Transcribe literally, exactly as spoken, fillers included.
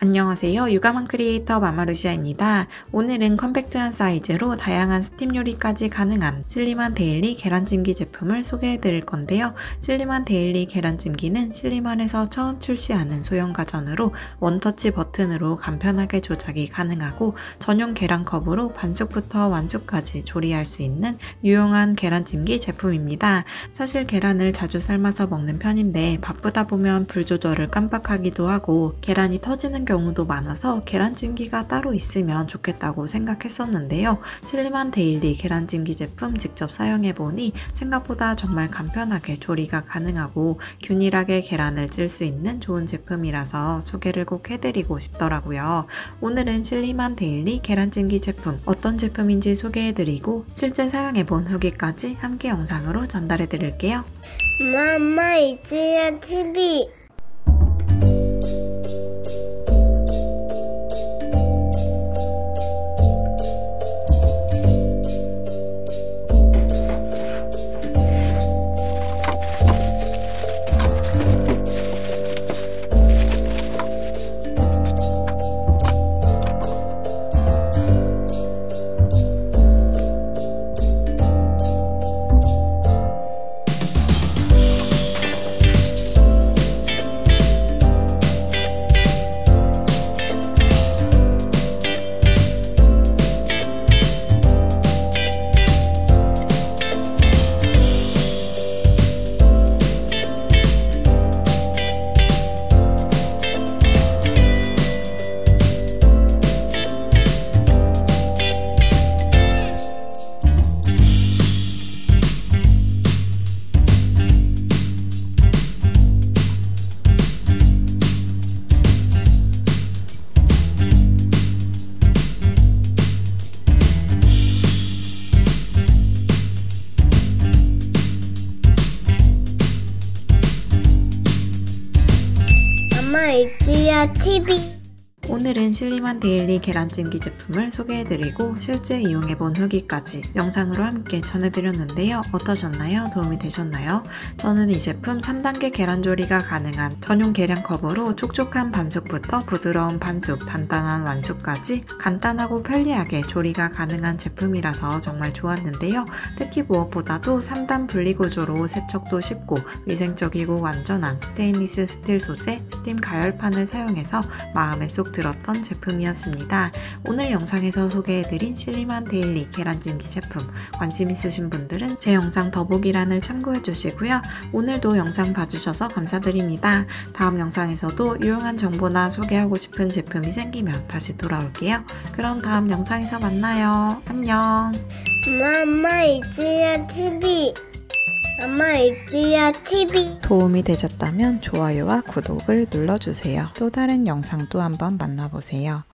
안녕하세요. 육아맘 크리에이터 마마루시아입니다. 오늘은 컴팩트한 사이즈로 다양한 스팀 요리까지 가능한 슬림한 데일리 계란찜기 제품을 소개해 드릴 건데요. 슬림한 데일리 계란찜기는 슬림한에서 처음 출시하는 소형 가전으로 원터치 버튼으로 간편하게 조작이 가능하고 전용 계란컵으로 반숙부터 완숙까지 조리할 수 있는 유용한 계란찜기 제품입니다. 사실 계란을 자주 삶아서 먹는 편인데 바쁘다 보면 불 조절을 깜빡하기도 하고 계란이 터지는 경우도 많아서 계란찜기가 따로 있으면 좋겠다고 생각했었는데요. 슬림한 데일리 계란찜기 제품 직접 사용해보니 생각보다 정말 간편하게 조리가 가능하고 균일하게 계란을 찔 수 있는 좋은 제품이라서 소개를 꼭 해드리고 싶더라고요. 오늘은 슬림한 데일리 계란찜기 제품 어떤 제품인지 소개해드리고 실제 사용해본 후기까지 함께 영상으로 전달해드릴게요. 마마 이지야 티비. 마마 이지야 티비. 오늘은 슬림한 데일리 계란찜기 제품을 소개해드리고 실제 이용해본 후기까지 영상으로 함께 전해드렸는데요. 어떠셨나요? 도움이 되셨나요? 저는 이 제품 삼 단계 계란조리가 가능한 전용 계량컵으로 촉촉한 반숙부터 부드러운 반숙, 단단한 완숙까지 간단하고 편리하게 조리가 가능한 제품이라서 정말 좋았는데요. 특히 무엇보다도 삼 단 분리구조로 세척도 쉽고 위생적이고 완전한 스테인리스 스틸 소재 스팀 가열판을 사용해서 마음에 쏙 들었던 제품이었습니다. 오늘 영상에서 소개해드린 슬림한 데일리 계란찜기 제품 관심 있으신 분들은 제 영상 더보기란을 참고해주시고요. 오늘도 영상 봐주셔서 감사드립니다. 다음 영상에서도 유용한 정보나 소개하고 싶은 제품이 생기면 다시 돌아올게요. 그럼 다음 영상에서 만나요. 안녕. 마마 이지야 티비. 마마 이지야 티비. 도움이 되셨다면 좋아요와 구독을 눌러주세요. 또 다른 영상도 한번 만나보세요.